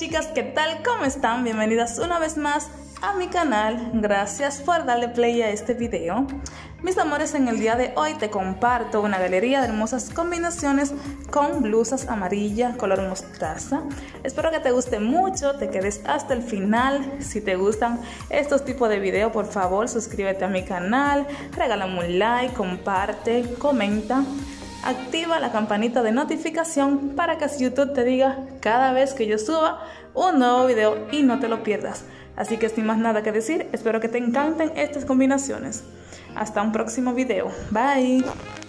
chicas, ¿qué tal? ¿Cómo están? Bienvenidas una vez más a mi canal. Gracias por darle play a este video. Mis amores, en el día de hoy te comparto una galería de hermosas combinaciones con blusas amarilla color mostaza. Espero que te guste mucho, te quedes hasta el final. Si te gustan estos tipos de videos, por favor suscríbete a mi canal, regálame un like, comparte, comenta. Activa la campanita de notificación para que YouTube te diga cada vez que yo suba un nuevo video y no te lo pierdas. Así que sin más nada que decir, espero que te encanten estas combinaciones. Hasta un próximo video. Bye.